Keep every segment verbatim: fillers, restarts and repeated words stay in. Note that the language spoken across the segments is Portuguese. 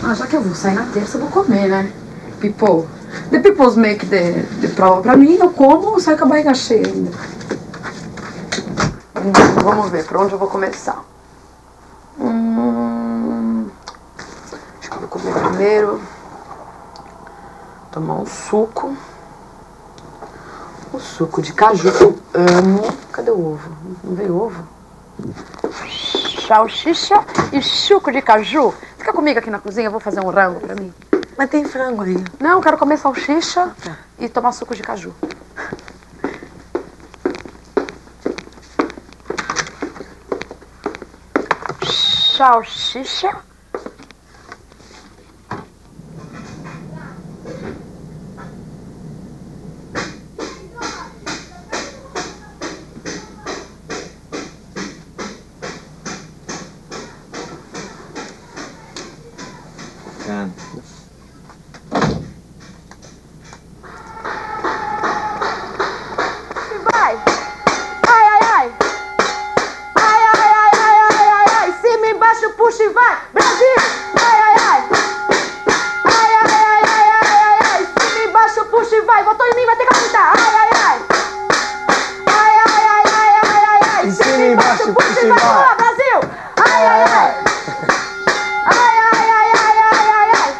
Ah, já que eu vou sair na terça, eu vou comer, né? People. The people's make the, the prova pra mim, eu como, saio com a barriga cheia ainda. Hum, vamos ver, por onde eu vou começar? Hum, acho que eu vou comer primeiro. Tomar um suco. O suco de caju que eu amo. Cadê o ovo? Não veio ovo? Salsicha e suco de caju. Fica comigo aqui na cozinha, eu vou fazer um rango pra mim. Mas tem frango aí. Não, quero comer salsicha tá. E tomar suco de caju. Salsicha. Vai! Ai, ai, ai! Ai, ai, ai, ai, ai, ai, ai! Cima, embaixo, puxa e vai! Brasil! Ai, ai, ai! Ai, ai, ai, ai, ai, ai, ai! Cima, embaixo, puxa e vai! Botou em mim, vai ter que apitar! Ai, ai, ai! Ai, ai, ai, ai, ai, ai, ai! Cima, embaixo, puxa e vai! Vamos lá, Brasil! Ai, ai, ai! Ai, ai, ai, ai, ai, ai, ai!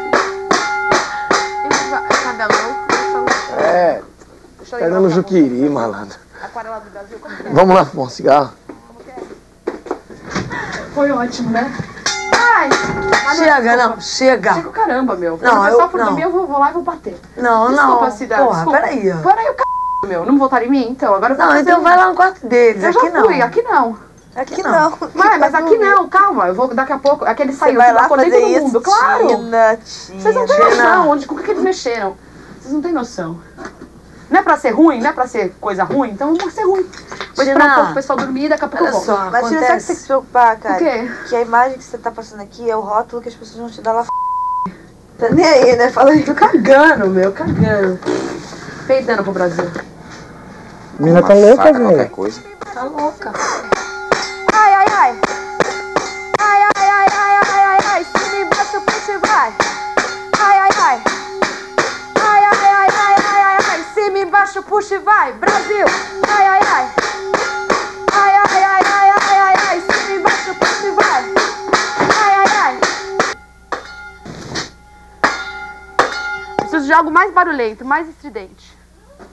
Cada louco. É, tá dando juquiri, malandro. Aquarela do Brasil, como que é? Vamos lá fumar um cigarro? Como que é? Foi ótimo, né? Ai! Chega, não, chega. Chega o caramba, meu. Não, Quando eu- só por não. dormir, eu vou, vou lá e vou bater. Não, Desculpa, não. Cidade, Porra, desculpa. peraí. ó. Peraí, o c... meu. Não votaram em mim, então? Agora eu vou Não, fazer então um- vai lá no quarto deles. Eu aqui já fui, não. aqui não. Aqui não. Vai, mas aqui não, calma. Eu vou daqui a pouco. Aquele Você saiu, vai eu lá acordei fazer todo isso, mundo, claro. Tina, Tina, Vocês não têm Tina. noção onde, com o que, que eles mexeram. Vocês não têm noção. Não é pra ser ruim, não é pra ser coisa ruim, então não vai ser ruim. Vou esperar um pouco o pessoal dormir e daqui a pouco Olha eu volto. só, Mas Tina, sabe o que acontece. você tem que se preocupar, cara? O quê? Que a imagem que você tá passando aqui é o rótulo que as pessoas vão te dar lá f... Tá nem aí, né? Fala aí. Tô cagando, meu, cagando. Peidando pro Brasil. A menina tá louca, qualquer velho. coisa. Tá louca. Ai, ai, ai. Ai, ai, ai, ai, ai, ai, ai. Cima, embaixo, puxa e vai. Ai, ai, ai. Ai, ai, ai, ai, ai, ai, ai. Cima, embaixo, puxa e vai. Brasil. Ai, ai, ai. Ai, ai, ai, ai, ai, ai, ai. Cima, embaixo, puxa e vai. Ai, ai, ai. Preciso de algo mais barulhento, mais estridente.